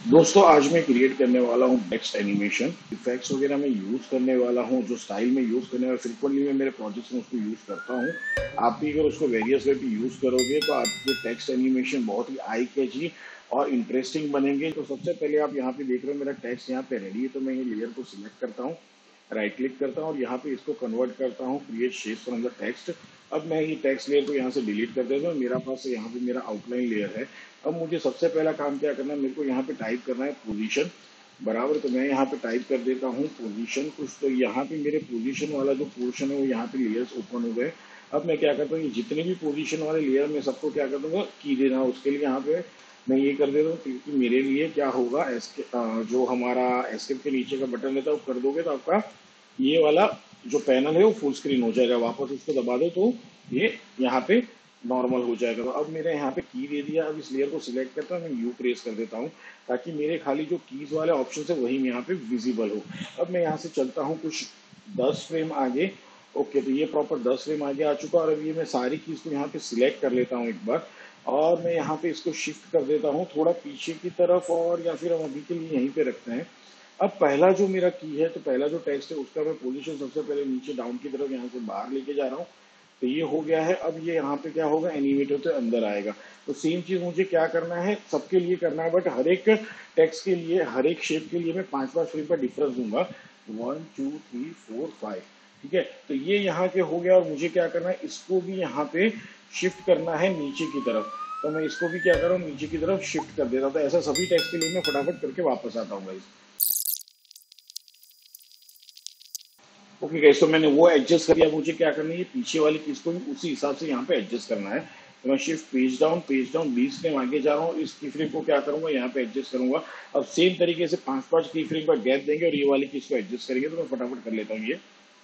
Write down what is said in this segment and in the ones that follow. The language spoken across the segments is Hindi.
दोस्तों आज मैं क्रिएट करने वाला हूँ टेक्स्ट एनिमेशन इफेक्ट्स वगैरह मैं यूज करने वाला हूँ। जो स्टाइल में यूज करने वाला फ्रिक्वेंटली मैं मेरे प्रोजेक्ट्स में उसको यूज करता हूँ। आप भी अगर उसको वेरियस वे पे यूज करोगे तो आपके टेक्स्ट एनिमेशन बहुत ही आई कैची और इंटरेस्टिंग बनेंगे। तो सबसे पहले आप यहाँ पे देख रहे हो मेरा टेक्स्ट यहाँ पे रेडी है, तो मैं ये लेयर को सिलेक्ट करता हूँ, राइट क्लिक करता हूँ और यहाँ पे इसको कन्वर्ट करता हूँ create shapes from the text. अब मैं ये टेक्स्ट लेयर को यहाँ से डिलीट कर देता हूँ। मेरा पास यहाँ पे मेरा आउटलाइन लेयर है। अब मुझे सबसे पहला काम क्या करना है, मेरे को यहाँ पे टाइप करना है पोजीशन बराबर। तो मैं यहाँ पे टाइप कर देता हूँ पोजीशन कुछ। तो यहाँ पे मेरे पोजीशन वाला जो पोर्शन है वो यहाँ पे लेयर्स ओपन हो गए। अब मैं क्या करता हूँ, ये जितने भी पोजीशन वाले लेयर में सबको क्या कर दूंगा, की देना। उसके लिए यहाँ पे मैं ये कर देता हूँ क्योंकि मेरे लिए क्या होगा, जो हमारा एस्केप के नीचे का बटन रहता है वो कर दोगे तो आपका ये वाला जो पैनल है वो फुल स्क्रीन हो जाएगा। वापस उसको दबा दो तो ये यहाँ पे नॉर्मल हो जाएगा। तो अब मेरे यहाँ पे की दे दिया। अब इस लेयर को सिलेक्ट करता हूँ, मैं यू प्रेस कर देता हूँ ताकि मेरे खाली जो कीज वाले ऑप्शन है वही यहाँ पे विजिबल हो। अब मैं यहाँ से चलता हूँ कुछ 10 फ्रेम आगे। ओके, तो ये प्रॉपर 10 फ्रेम आगे आ चुका। और अब ये मैं सारी कीज को यहाँ पे सिलेक्ट कर लेता हूँ एक बार, और मैं यहाँ पे इसको शिफ्ट कर देता हूँ थोड़ा पीछे की तरफ, और या फिर हम अभी के लिए यहीं पे रखते हैं। अब पहला जो मेरा की है, तो पहला जो टेक्स्ट है उसका मैं पोजीशन सबसे पहले नीचे डाउन की तरफ यहाँ से बाहर लेके जा रहा हूँ। तो ये हो गया है। अब ये यहाँ पे क्या होगा, एनिमेट होते अंदर आएगा। तो सेम चीज मुझे क्या करना है, सबके लिए करना है, बट हर एक टेक्स्ट के लिए, हर एक शेप के लिए मैं 5-5 फ्रेम का डिफरेंस दूंगा। 1 2 3 4 5। ठीक है, तो ये यहाँ के हो गया। और मुझे क्या करना है, इसको भी यहाँ पे शिफ्ट करना है नीचे की तरफ। तो मैं इसको भी क्या कर रहा हूँ, नीचे की तरफ शिफ्ट कर देता हूँ। तो ऐसा सभी टेक्स्ट के लिए मैं फटाफट करके वापस आता हूँ। ओके गाइस, तो मैंने वो एडजस्ट कर दिया। मुझे क्या करना है, ये पीछे वाली चीज को भी उसी हिसाब से यहाँ पे एडजस्ट करना है। तो मैं शिफ्ट पेज डाउन 20 फ्रेम आगे जा रहा हूँ। इस की फ्रेम को क्या करूंगा, यहाँ पे एडजस्ट करूंगा। अब सेम तरीके से 5-5 की फ्रेम का गैप देंगे और ये वाली चीज को एडजस्ट करेंगे। तो मैं फटाफट कर लेता हूँ ये।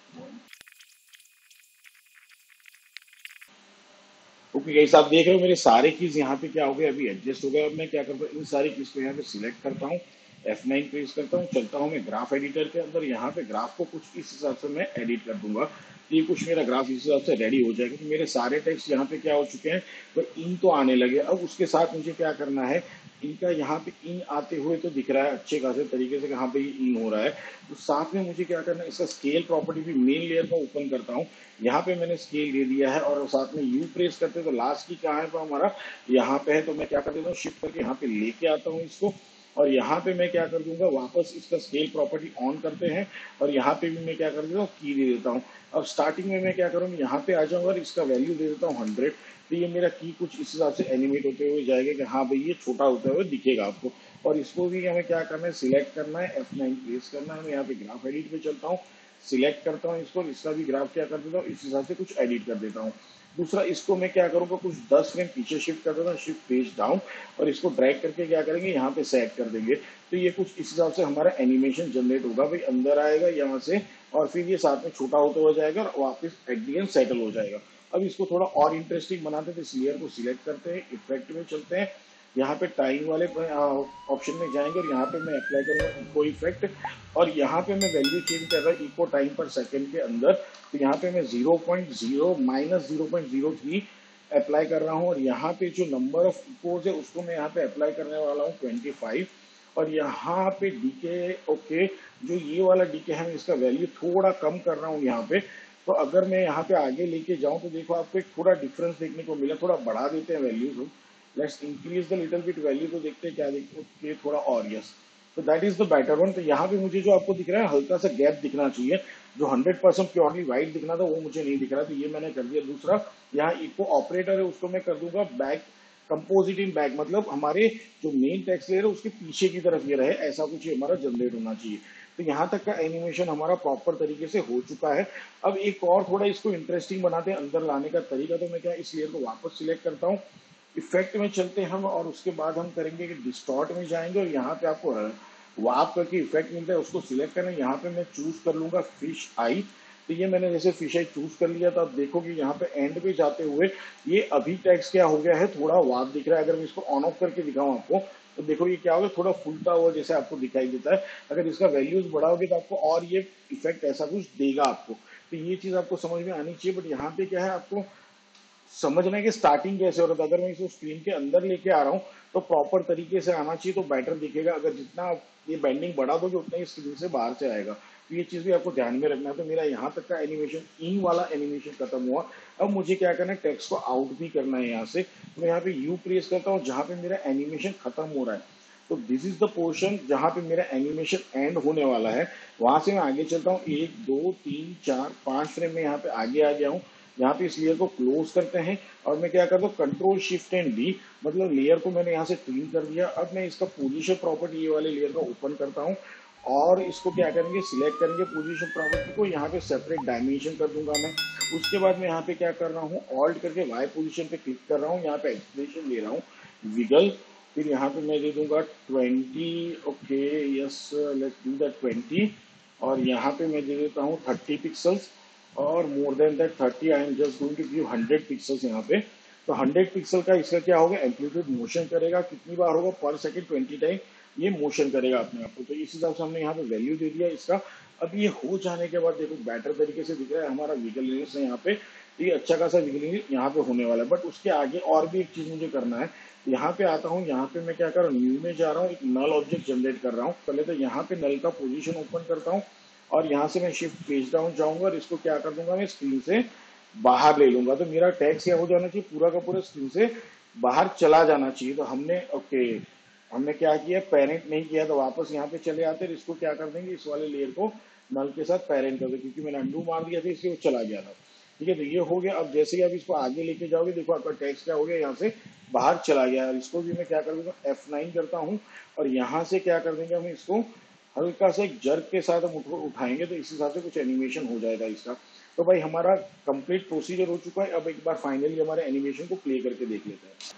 ओके गाइस, आप देख रहे हो मेरे सारे कीज यहाँ पे क्या हो गए, अभी एडजस्ट हो गए। अब मैं क्या करता हूँ, इन सारी कीज को यहाँ पे सिलेक्ट करता हूँ, F9 प्रेस करता हूँ, चलता हूँ मैं ग्राफ एडिटर के अंदर। यहाँ पे ग्राफ को कुछ इस हिसाब से मैं एडिट कर दूंगा। तो ये कुछ मेरा ग्राफ इस हिसाब से रेडी हो जाएगा। तो मेरे सारे टेक्स्ट यहाँ पे क्या हो चुके हैं, तो इन तो आने लगे। अब उसके साथ मुझे क्या करना है, इनका यहाँ पे इन आते हुए तो दिख रहा है अच्छे खासे तरीके से कहाँ पे ये इन हो रहा है। तो साथ में मुझे क्या करना है, इसका स्केल प्रॉपर्टी भी मेन लेयर का ओपन करता हूँ। यहाँ पे मैंने स्केल दे दिया है और साथ में यू प्रेस करते हैं तो लास्ट की कहाँ है, तो हमारा यहाँ पे है। तो मैं क्या कर देता हूँ, शिफ्ट करके यहाँ पे लेके आता हूँ इसको। और यहाँ पे मैं क्या कर दूंगा, वापस इसका स्केल प्रॉपर्टी ऑन करते हैं और यहाँ पे भी मैं क्या कर देता हूँ, की दे देता हूँ। अब स्टार्टिंग में मैं क्या करूँगा, यहाँ पे आ जाऊंगा और इसका वैल्यू दे देता हूँ 100। तो ये मेरा की कुछ इस हिसाब से एनिमेट होते हुए जाएगा कि हाँ भाई ये छोटा होते हुए दिखेगा आपको। और इसको भी हमें क्या करना है, सिलेक्ट करना है, F9 प्रेस करना है। मैं यहाँ पे ग्राफ एडिट पे चलता हूँ, सिलेक्ट करता हूँ इसको, इसका भी ग्राफ क्या कर देता हूँ, इस हिसाब से कुछ एडिट कर देता हूँ। दूसरा, इसको मैं क्या करूंगा, कुछ 10 फ्रेम पीछे शिफ्ट कर देता हूँ, शिफ्ट पेज डाउन, और इसको ड्रैग करके क्या करेंगे, यहाँ पे सेट कर देंगे। तो ये कुछ इस हिसाब से हमारा एनिमेशन जनरेट होगा। भाई अंदर आएगा यहाँ से और फिर ये साथ में छोटा होता हुआ जाएगा और वापस एट दी एंड सेटल हो जाएगा। अब इसको थोड़ा और इंटरेस्टिंग बनाते हैं तो इस लेयर को सिलेक्ट करते हैं, इफेक्ट में चलते हैं, यहाँ पे टाइम वाले ऑप्शन में जाएंगे और यहाँ पे मैं अप्लाई करूंगा इको इफेक्ट। और यहाँ पे मैं वैल्यू चेंज कर रहा हूँ इको टाइम पर सेकंड के अंदर। तो यहाँ पे मैं 0.0 माइनस 0.03 अप्लाई कर रहा हूँ। और यहाँ पे जो नंबर ऑफ इकोज है उसको मैं यहाँ पे अप्लाई करने वाला हूँ 25। और यहाँ पे डीके, ओके, जो ये वाला डीके है मैं इसका वैल्यू थोड़ा कम कर रहा हूँ यहाँ पे। तो अगर मैं यहाँ पे आगे लेके जाऊँ तो देखो आपको एक थोड़ा डिफरेंस देखने को मिला। थोड़ा बढ़ा देते हैं value, let's increase the little bit value. तो देखते हैं क्या देखते हैं, थोड़ा और, यस। तो that is the better one. तो यहाँ पे मुझे जो आपको दिख रहा है हल्का सा गैप दिखना चाहिए। जो 100% प्योरली व्हाइट दिखना था वो मुझे नहीं दिख रहा, तो ये मैंने कर दिया। दूसरा, यहाँ इको ऑपरेटर है उसको मैं कर दूंगा बैक, कंपोजिट इन बैक, मतलब हमारे जो मेन टेक्स्ट लेयर है उसके पीछे की तरफ ये रहे, ऐसा कुछ ये हमारा जनरेट होना चाहिए। तो यहाँ तक का एनिमेशन हमारा प्रॉपर तरीके से हो चुका है। अब एक और थोड़ा इसको इंटरेस्टिंग बनाते हैं अंदर लाने का तरीका। तो मैं क्या, इस लेयर को वापस सिलेक्ट करता हूँ, इफेक्ट में चलते हैं हम, और उसके बाद हम करेंगे कि डिस्टॉर्ट में जाएंगे और यहाँ पे आपको वाप करके इफेक्ट मिलता है, उसको सिलेक्ट करना है। यहाँ पे मैं चूज कर लूंगा फिश आई। तो ये मैंने जैसे फिश आई चूज कर लिया, तो आप देखोगे यहाँ पे एंड पे जाते हुए ये अभी टेक्स्ट क्या हो गया है, थोड़ा वाप दिख रहा है। अगर मैं इसको ऑन ऑफ करके दिखाऊं आपको तो देखो ये क्या होगा, थोड़ा फुलता हुआ जैसे आपको दिखाई देता है। अगर इसका वैल्यूज बढ़ाओगे तो आपको और ये इफेक्ट ऐसा कुछ देगा आपको। तो ये चीज आपको समझ में आनी चाहिए। बट यहाँ पे क्या है, आपको समझना है कि स्टार्टिंग कैसे हो रहा था। अगर मैं इसको स्क्रीन के अंदर लेके आ रहा हूँ तो प्रॉपर तरीके से आना चाहिए तो बेटर दिखेगा। अगर जितना आप ये बेंडिंग बढ़ा दोगे उतना ही स्क्रीन से बाहर से आएगा। तो ये चीज भी आपको ध्यान में रखना है। तो मेरा यहाँ तक का एनिमेशन, इन वाला एनिमेशन खत्म हुआ। अब मुझे क्या करना है, टेक्स्ट को आउट भी करना है यहाँ से। तो मैं यहाँ पे यू प्रेस करता हूँ जहाँ पे मेरा एनिमेशन खत्म हो रहा है। तो दिस इज द पोर्शन जहां पे मेरा एनिमेशन एंड होने वाला है। वहां से मैं आगे चलता हूँ, 1 2 3 4 5 फ्रेम में यहाँ पे आगे आ गया हूँ। यहाँ पे इस लेयर को क्लोज करते हैं और मैं क्या करता हूँ, कंट्रोल शिफ्ट एंड डी, मतलब लेयर को मैंने यहाँ से ट्रिम कर दिया। अब मैं इसका पोजीशन प्रॉपर्टी ये वाले लेयर का ओपन करता हूँ और इसको क्या करेंगे, सिलेक्ट करेंगे पोजीशन प्रॉपर्टी को, यहाँ पे सेपरेट डायमेंशन कर दूंगा मैं। उसके बाद मैं यहाँ पे क्या कर रहा हूँ, ऑल्ट करके वाई पोजीशन पे क्लिक कर रहा हूँ, यहाँ पे एक्सप्रेशन ले रहा हूँ, विगल। फिर यहाँ पे मैं दे दूंगा 20। Okay, yes, let's do that 20। और यहाँ पे मैं दे देता हूँ 30 पिक्सल्स। और more than that 30 I am just going to give 100 pixels यहाँ पे। तो 100 पिक्सल का इसका क्या होगा, एम्पलीट्यूड मोशन करेगा, कितनी बार होगा, पर सेकंड 20 टाइम ये मोशन करेगा अपने आप को। तो इस हिसाब से हमने यहाँ पे वैल्यू दे दिया इसका। अब ये हो जाने के बाद देखो बेटर तरीके से दिख रहा है हमारा विगलिनेस है यहाँ पे। तो ये अच्छा खासा विगलिनेस यहाँ पे होने वाला है। बट उसके आगे और भी एक चीज मुझे करना है। यहाँ पे आता हूँ, यहाँ पे मैं क्या कर रहा हूँ, न्यू में जा रहा हूँ, एक नल ऑब्जेक्ट जनरेट कर रहा हूँ। पहले तो यहाँ पे नल का पोजीशन ओपन करता हूँ और यहाँ से मैं शिफ्ट पेज डाउन जाऊंगा और इसको क्या कर दूंगा, मैं स्क्रीन से बाहर ले लूंगा। तो मेरा टैक्स क्या हो जाना चाहिए, पूरा का पूरा स्क्रीन से बाहर चला जाना चाहिए। तो हमने ओके, हमने क्या किया, पेरेंट नहीं किया तो वापस यहाँ पे चले आते हैं। इसको क्या कर देंगे, इस वाले लेयर को नल के साथ पेरेंट कर दे, क्योंकि मैंने अंडू मार दिया था इसलिए वो चला गया था। ठीक है, तो ये हो गया। अब जैसे ही आप इसको आगे लेके जाओगे, देखो आपका टेक्स्ट क्या हो गया, यहाँ से बाहर चला गया। और इसको भी मैं क्या कर दूंगा, F9 करता हूँ और यहाँ से क्या कर देंगे, हम इसको हल्का से एक जर्क के साथ हम उठाएंगे तो इस हिसाब से कुछ एनिमेशन हो जाएगा इसका। तो भाई हमारा कंप्लीट प्रोसीजर हो चुका है। अब एक बार फाइनली हमारे एनिमेशन को प्ले करके देख लेते हैं।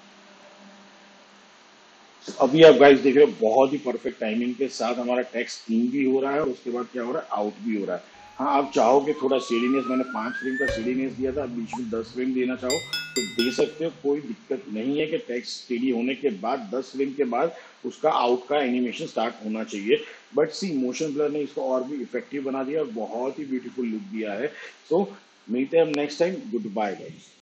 अभी आप गाइस देख रहे हो बहुत ही परफेक्ट टाइमिंग के साथ हमारा टेक्स्ट इन भी हो रहा है और उसके बाद क्या हो रहा है, आउट भी हो रहा है। हाँ, आप चाहोगे थोड़ा सीडीनेस, मैंने 5 फ्रेम का सीडीनेस दिया था, बीच में 10 फ्रेम देना चाहो तो दे सकते हो, कोई दिक्कत नहीं है कि टेक्स्ट स्टेडी होने के बाद 10 फ्रेम के बाद उसका आउट का एनिमेशन स्टार्ट होना चाहिए। बट सी, मोशन ब्लर ने इसको और भी इफेक्टिव बना दिया और बहुत ही ब्यूटीफुल लुक दिया है। सो मिलते हैं हम next time. Goodbye guys.